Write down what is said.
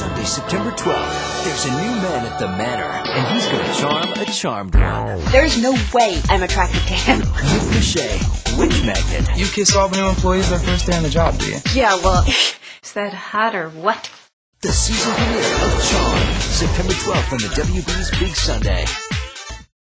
Sunday, September 12th, there's a new man at the Manor, and he's going to charm a charmed one. There's no way I'm attracted to him. Nick Lachey, Witch Magnet. You kiss all the new employees their first day on the job, do you? Yeah, well, is that hot or what? The season premiere of Charmed, September 12th on the WB's Big Sunday.